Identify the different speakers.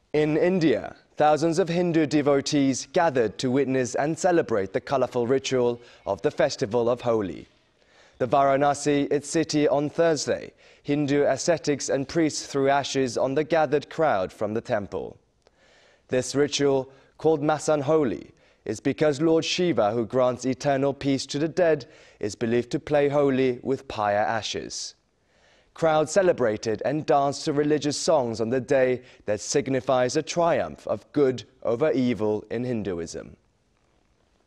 Speaker 1: In India, thousands of Hindu devotees gathered to witness and celebrate the colourful ritual of the festival of Holi. The Varanasi, its city, on Thursday, Hindu ascetics and priests threw ashes on the gathered crowd from the temple. This ritual, called Masan Holi, is because Lord Shiva, who grants eternal peace to the dead, is believed to play Holi with pyre ashes. Crowds celebrated and danced to religious songs on the day that signifies a triumph of good over evil in Hinduism.